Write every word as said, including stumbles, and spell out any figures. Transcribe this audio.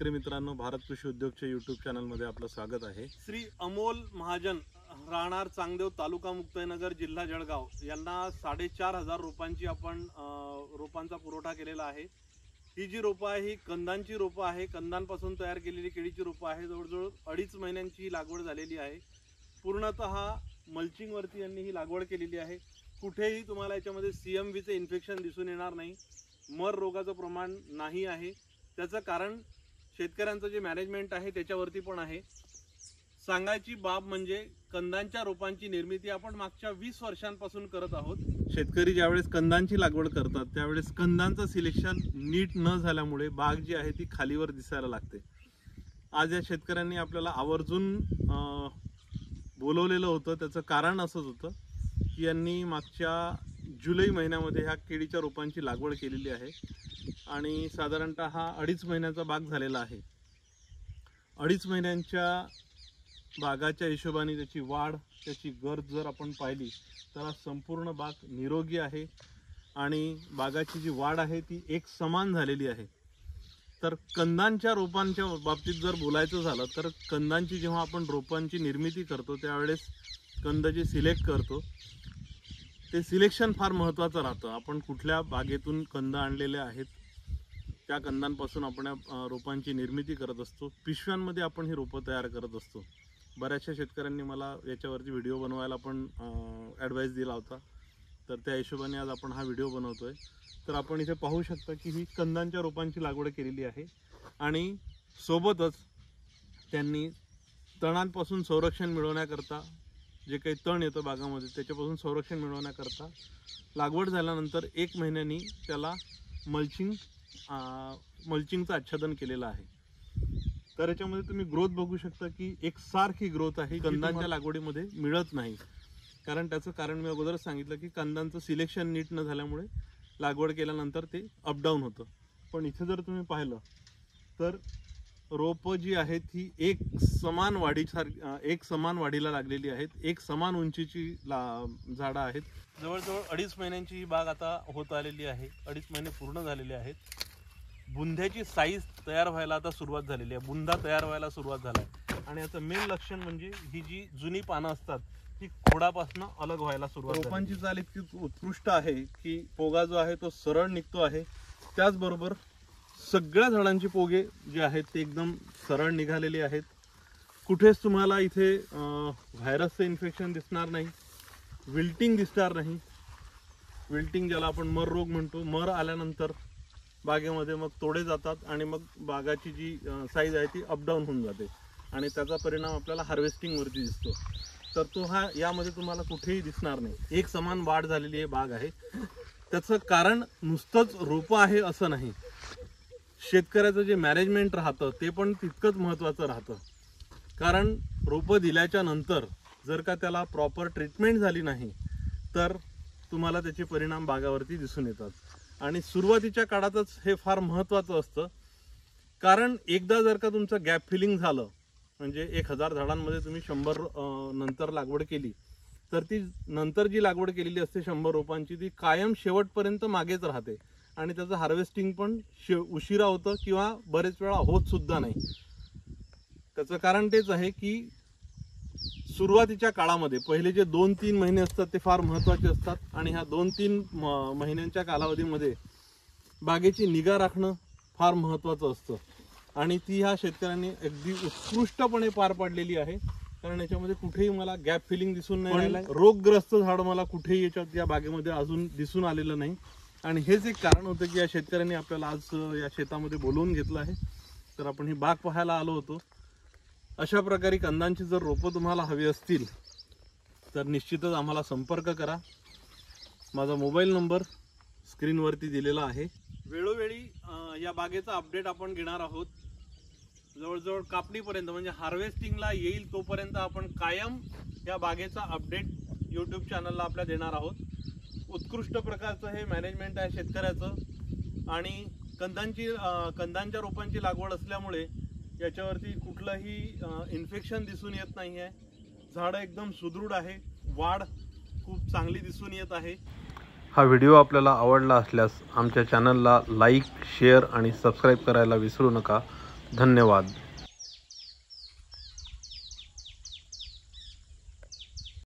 शेतकरी मित्रांनो, भारत कृषी उद्योगच्या यूट्यूब चॅनलमध्ये आपलं स्वागत आहे। श्री अमोल महाजन राहणार चांगदेव, तालुका मुक्ताईनगर, जिल्हा जळगाव यांना साडेचार हजार रोपांची आपण रोपांचा पुरवठा केलेला आहे। ही जी रोपं आहे ही कंदांची रोपं आहे। कंदांपासून तयार केलेली केळीची रोपं आहे। जवळजवळ अडीच महिन्यांची लागवड झालेली आहे। पूर्णतः मल्चिंगवरती यांनी ही लागवड केलेली आहे। कुठेही तुम्हाला याच्यामध्ये सी एम व्हीचे इन्फेक्शन दिसून येणार नाही। मर रोगाचं प्रमाण नाही आहे। त्याचं कारण शेतकऱ्यांचं जे मॅनेजमेंट आहे त्याच्यावरती पण आहे। सांगायची बाब म्हणजे कंदांच्या रोपांची निर्मिती आपण मागच्या वीस वर्षांपासून करत आहोत। शेतकरी ज्यावेळेस कंदांची लागवड करतात त्यावेळेस कंदांचं सिलेक्शन नीट न झाल्यामुळे बाग जी आहे ती खालीवर दिसायला लागते। आज या शेतकऱ्यांनी आपल्याला आवर्जून बोलवलेलं होतं। त्याचं कारण असंच होतं की यांनी मागच्या जुलै महिन्यामध्ये ह्या केळीच्या रोपांची लागवड केलेली आहे आणि साधारणतः हा अडीच महिन्याचा बाग झालेला आहे। अडीच महिन्यांच्या बागाच्या हिशोबाने त्याची वाढ, त्याची गर्द जर आपण पाहिली तर संपूर्ण बाग निरोगी आहे आणि बागाची जी वाढ आहे ती एक समान झालेली आहे। तर कंदांच्या रोपांच्या बाबतीत जर बोलायचं झालं तर कंदांची जेव्हा आपण रोपांची निर्मिती करतो त्यावेळेस कंद जे सिलेक्ट करतो ते सिलेक्शन फार महत्त्वाचं राहतं। आपण कुठल्या बागेतून कंद आणलेले आहेत त्या कंदांपासून आपण रोपांची निर्मिती करत असतो। पिशव्यांमध्ये आपण ही रोपं तयार करत असतो। बऱ्याचशा शेतकऱ्यांनी मला याच्यावरती व्हिडिओ बनवायला पण ॲडवाईस दिला होता, तर त्या हिशोबाने आज आपण हा व्हिडिओ बनवतोय। तर आपण इथे पाहू शकता की ही कंदांच्या रोपांची लागवड केलेली आहे आणि सोबतच त्यांनी तणांपासून संरक्षण मिळवण्याकरता जे काही तण येतं बागामध्ये त्याच्यापासून संरक्षण मिळवण्याकरता लागवड झाल्यानंतर एक महिन्यानी त्याला मल्चिंग मल्चिंगचं आच्छादन केलेलं आहे। तर याच्यामध्ये तुम्ही ग्रोथ बघू शकता की एकसारखी ग्रोथ आहे, कंदांच्या लागवडीमध्ये मिळत नाही। कारण त्याचं कारण मी अगोदरच सांगितलं की कंदांचं सिलेक्शन नीट न झाल्यामुळे लागवड केल्यानंतर ते अपडाऊन होतं। पण इथे जर तुम्ही पाहिलं तर रोपं जी आहेत ही एक समान वाढीसारखी एक समान वाढीला लागलेली आहेत, एक समान उंचीची झाडं आहेत। जवळजवळ अडीच महिन्यांची ही बाग आता होत आलेली आहे। अडीच महिने पूर्ण झालेले आहेत। बुंध्याची साईज तयार व्हायला आता सुरुवात झालेली आहे, बुंदा तयार व्हायला सुरुवात झाला आहे आणि याचं मेन लक्षण म्हणजे ही जी जुनी पानं असतात ती खोडापासून अलग व्हायला सुरुवात। रोपांची चाल इतकी उत्कृष्ट आहे की पोगा जो आहे तो सरळ निघतो आहे। त्याचबरोबर सगळ्या झाडांची पोगे जे आहेत ते एकदम सरळ निघालेले आहेत। कुठेच तुम्हाला इथे व्हायरसचं इन्फेक्शन दिसणार नाही, विल्टिंग दिसणार नाही। विल्टिंग ज्याला आपण मर रोग म्हणतो, मर आल्यानंतर बागेमध्ये मग तोडे जातात आणि मग बागाची जी साईज आहे ती अपडाऊन होऊन जाते आणि त्याचा परिणाम आपल्याला हार्वेस्टिंगवरती दिसतो। तर तो हा यामध्ये तुम्हाला कुठेही दिसणार नाही। एक समान वाढ झालेली आहे बाग आहे। त्याचं कारण नुसतंच रोपं आहे असं नाही, शेतकऱ्याचं जे मॅनेजमेंट राहतं ते पण तितकंच महत्त्वाचं राहतं। कारण रोपं दिल्याच्या नंतर जर का त्याला प्रॉपर ट्रीटमेंट झाली नाही तर तुम्हाला त्याचे परिणाम बागावरती दिसून येतात आणि सुरुवातीच्या काळातच हे फार महत्त्वाचं असतं। कारण एकदा जर का तुमचं गॅप फिलिंग झालं म्हणजे एक हजार झाडांमध्ये तुम्ही शंभर नंतर लागवड केली तर ती नंतर जी लागवड केलेली असते शंभर रोपांची ती कायम शेवटपर्यंत मागेच राहते आणि त्याचं हार्वेस्टिंग पण शे उशिरा होतं किंवा बरेच वेळा होत सुद्धा नाही। त्याचं कारण तेच आहे की सुरुवातीच्या काळामध्ये पहिले जे दोन तीन महिने असतात ते फार महत्त्वाचे असतात आणि ह्या दोन तीन महिन्यांच्या कालावधीमध्ये बागेची निगा राखणं फार महत्त्वाचं असतं आणि ती ह्या शेतकऱ्यांनी अगदी उत्कृष्टपणे पार पाडलेली आहे। कारण याच्यामध्ये कुठेही मला गॅप फिलिंग दिसून नाही राहिलं, रोगग्रस्त झाड मला कुठेही याच्यात या बागेमध्ये अजून दिसून आलेलं नाही आणि हेच एक कारण होतं की या शेतकऱ्यांनी आपल्याला आज या शेतामध्ये बोलवून घेतलं आहे। तर आपण ही बाग पाहायला आलो होतो। अशा प्रकारे कंदांची जर रोपं तुम्हाला हवी असतील तर निश्चितच आम्हाला संपर्क करा। माझा मोबाईल नंबर स्क्रीनवरती दिलेला आहे। वेळोवेळी या बागेचा अपडेट आपण घेणार आहोत। जवळजवळ कापणीपर्यंत म्हणजे हार्वेस्टिंगला येईल तोपर्यंत आपण कायम या बागेचा अपडेट यूट्यूब चॅनलला आपल्या देणार आहोत। उत्कृष्ट प्रकारचं हे मॅनेजमेंट आहे शेतकऱ्याचं आणि कंदांची कंदांच्या रोपांची लागवड असल्यामुळे याच्यावरती कुठलंही इन्फेक्शन दिसून येत नाही आहे। झाडं एकदम सुदृढ आहे, वाढ खूप चांगली दिसून येत आहे। हा व्हिडिओ आपल्याला आवडला असल्यास आमच्या चॅनलला लाईक, शेअर आणि सबस्क्राईब करायला विसरू नका। धन्यवाद.